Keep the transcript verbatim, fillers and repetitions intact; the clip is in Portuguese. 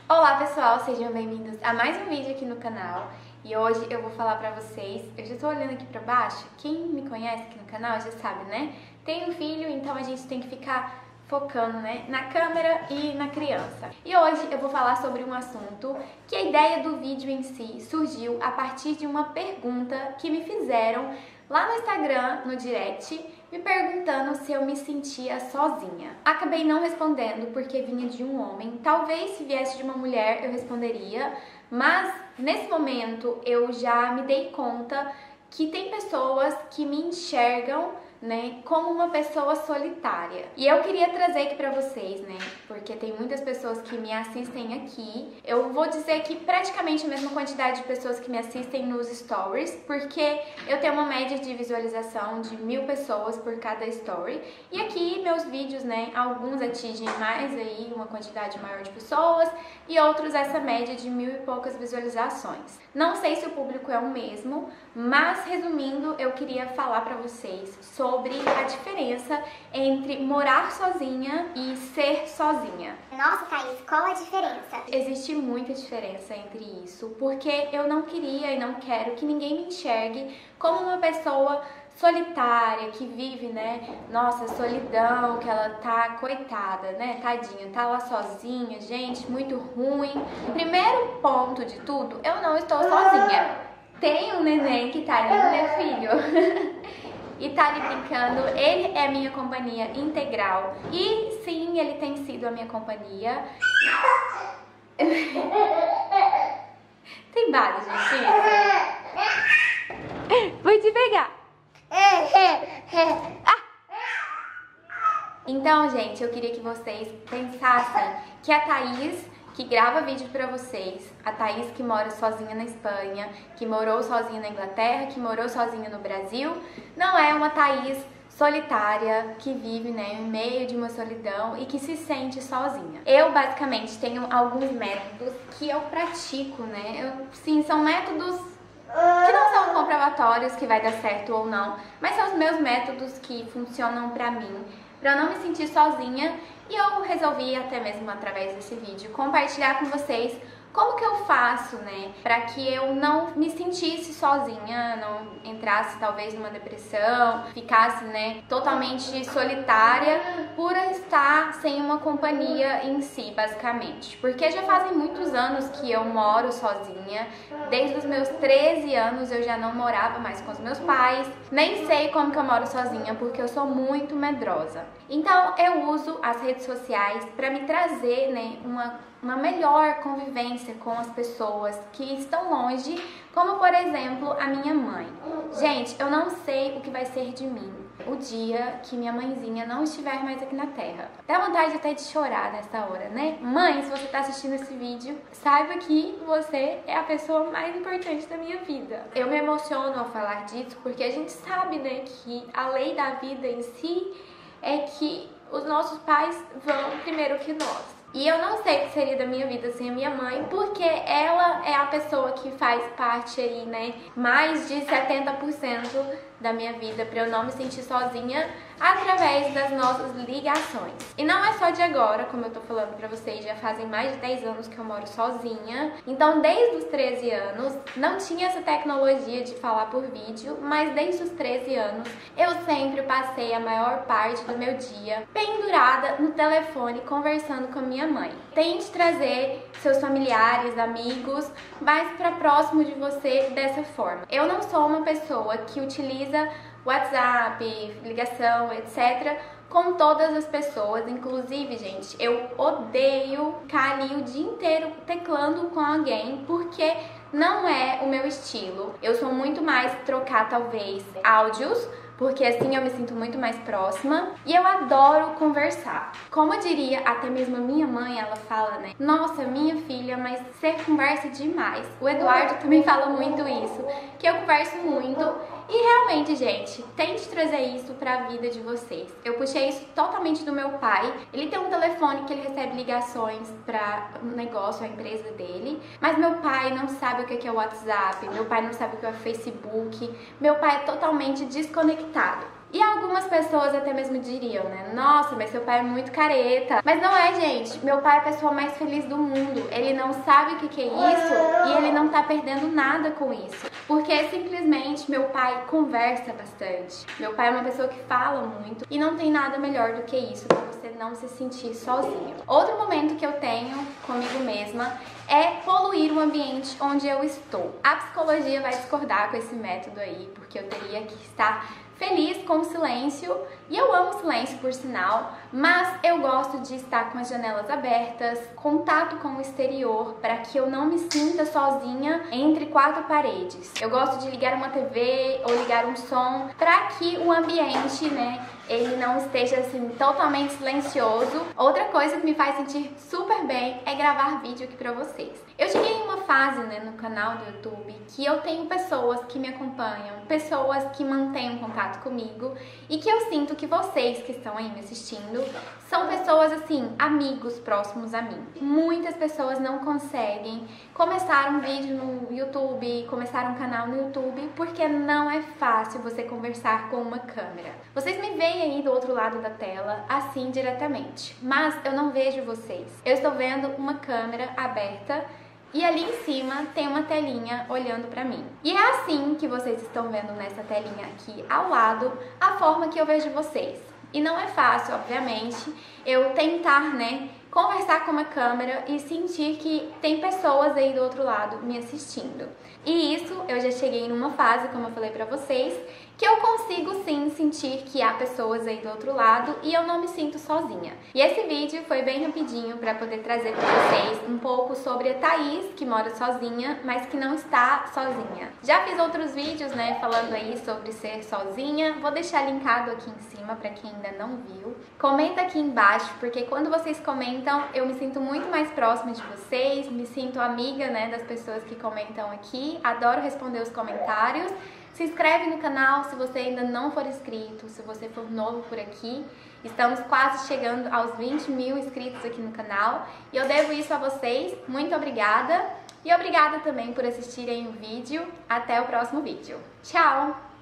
Olá pessoal, sejam bem-vindos a mais um vídeo aqui no canal. E hoje eu vou falar pra vocês, eu já tô olhando aqui pra baixo, quem me conhece aqui no canal já sabe, né? Tem um filho, então a gente tem que ficar focando, né, na câmera e na criança. E hoje eu vou falar sobre um assunto que a ideia do vídeo em si surgiu a partir de uma pergunta que me fizeram lá no Instagram, no direct, me perguntando se eu me sentia sozinha. Acabei não respondendo porque vinha de um homem. Talvez se viesse de uma mulher eu responderia, mas nesse momento eu já me dei conta que tem pessoas que me enxergam, né, como uma pessoa solitária. E eu queria trazer aqui pra vocês, né, porque tem muitas pessoas que me assistem aqui. Eu vou dizer que praticamente a mesma quantidade de pessoas que me assistem nos stories, porque eu tenho uma média de visualização de mil pessoas por cada story. E aqui meus vídeos, né, alguns atingem mais aí, uma quantidade maior de pessoas, e outros essa média de mil e poucas visualizações. Não sei se o público é o mesmo, mas resumindo, eu queria falar pra vocês sobre sobre a diferença entre morar sozinha e ser sozinha. Nossa, Thaís, qual a diferença? Existe muita diferença entre isso, porque eu não queria e não quero que ninguém me enxergue como uma pessoa solitária, que vive, né, nossa, solidão, que ela tá coitada, né, tadinha, tá lá sozinha, gente, muito ruim. Primeiro ponto de tudo, eu não estou sozinha. Tem um neném que tá ali, né, filho? E tá ali brincando, ele é a minha companhia integral. E sim, ele tem sido a minha companhia. Tem vários, gente. Vou te pegar. Ah! Então, gente, eu queria que vocês pensassem que a Thaís, que grava vídeo pra vocês, a Thaís que mora sozinha na Espanha, que morou sozinha na Inglaterra, que morou sozinha no Brasil, não é uma Thaís solitária, que vive, né, em meio de uma solidão e que se sente sozinha. Eu, basicamente, tenho alguns métodos que eu pratico, né, eu, sim, são métodos que não são comprovatórios que vai dar certo ou não, mas são os meus métodos que funcionam pra mim, pra eu não me sentir sozinha. E eu resolvi, até mesmo através desse vídeo, compartilhar com vocês como que eu faço, né, pra que eu não me sentisse sozinha, não entrasse talvez numa depressão, ficasse, né, totalmente solitária por estar sem uma companhia em si, basicamente. Porque já fazem muitos anos que eu moro sozinha, desde os meus treze anos eu já não morava mais com os meus pais, nem sei como que eu moro sozinha, porque eu sou muito medrosa. Então eu uso as redes sociais pra me trazer, né, uma uma melhor convivência com as pessoas que estão longe, como por exemplo a minha mãe. Gente, eu não sei o que vai ser de mim o dia que minha mãezinha não estiver mais aqui na Terra. Dá vontade até de chorar nessa hora, né? Mãe, se você tá assistindo esse vídeo, saiba que você é a pessoa mais importante da minha vida. Eu me emociono ao falar disso porque a gente sabe, né, que a lei da vida em si é que os nossos pais vão primeiro que nós. E eu não sei o que seria da minha vida sem a minha mãe, porque ela é a pessoa que faz parte aí, né, mais de setenta por cento da minha vida, pra eu não me sentir sozinha através das nossas ligações. E não é só de agora, como eu tô falando pra vocês, já fazem mais de dez anos que eu moro sozinha. Então, desde os treze anos, não tinha essa tecnologia de falar por vídeo, mas desde os treze anos, eu sempre passei a maior parte do meu dia pendurada no telefone, conversando com a minha mãe. Tente trazer seus familiares, amigos, mais pra próximo de você dessa forma. Eu não sou uma pessoa que utiliza WhatsApp, ligação, etcétera com todas as pessoas. Inclusive, gente, eu odeio ficar ali o dia inteiro teclando com alguém, porque não é o meu estilo. Eu sou muito mais trocar, talvez, áudios, porque assim eu me sinto muito mais próxima. E eu adoro conversar. Como diria até mesmo a minha mãe, ela fala, né, nossa, minha filha, mas você conversa demais. O Eduardo também fala muito isso, que eu converso muito. E realmente, gente, tente trazer isso pra vida de vocês. Eu puxei isso totalmente do meu pai. Ele tem um telefone que ele recebe ligações pra um negócio, a empresa dele. Mas meu pai não sabe o que é o WhatsApp, meu pai não sabe o que é o Facebook. Meu pai é totalmente desconectado. E algumas pessoas até mesmo diriam, né? Nossa, mas seu pai é muito careta. Mas não é, gente. Meu pai é a pessoa mais feliz do mundo. Ele não sabe o que que é isso e ele não tá perdendo nada com isso. Porque simplesmente meu pai conversa bastante. Meu pai é uma pessoa que fala muito e não tem nada melhor do que isso pra você não se sentir sozinho. Outro momento que eu tenho comigo mesma é poluir o ambiente onde eu estou. A psicologia vai discordar com esse método aí, porque eu teria que estar feliz com o silêncio, e eu amo o silêncio por sinal, mas eu gosto de estar com as janelas abertas, contato com o exterior, para que eu não me sinta sozinha entre quatro paredes. Eu gosto de ligar uma T V ou ligar um som para que o ambiente, né, ele não esteja assim totalmente silencioso. Outra coisa que me faz sentir super bem é gravar vídeo aqui pra vocês. Eu cheguei em uma fase, né, no canal do YouTube que eu tenho pessoas que me acompanham, pessoas que mantêm um contato comigo e que eu sinto que vocês que estão aí me assistindo são pessoas assim, amigos próximos a mim. Muitas pessoas não conseguem começar um vídeo no YouTube, começar um canal no YouTube, porque não é fácil você conversar com uma câmera. Vocês me veem aí do outro lado da tela, assim diretamente, mas eu não vejo vocês. Eu estou vendo uma câmera aberta e ali em cima tem uma telinha olhando pra mim. E é assim que vocês estão vendo nessa telinha aqui ao lado a forma que eu vejo vocês. E não é fácil, obviamente, eu tentar, né, conversar com uma câmera e sentir que tem pessoas aí do outro lado me assistindo. E isso eu já cheguei numa fase, como eu falei pra vocês, que eu consigo sim sentir que há pessoas aí do outro lado e eu não me sinto sozinha. E esse vídeo foi bem rapidinho para poder trazer para vocês um pouco sobre a Thaís, que mora sozinha, mas que não está sozinha. Já fiz outros vídeos, né, falando aí sobre ser sozinha, vou deixar linkado aqui em cima para quem ainda não viu. Comenta aqui embaixo, porque quando vocês comentam, eu me sinto muito mais próxima de vocês, me sinto amiga, né, das pessoas que comentam aqui, adoro responder os comentários. Se inscreve no canal se você ainda não for inscrito, se você for novo por aqui. Estamos quase chegando aos vinte mil inscritos aqui no canal e eu devo isso a vocês. Muito obrigada e obrigada também por assistirem o vídeo. Até o próximo vídeo. Tchau!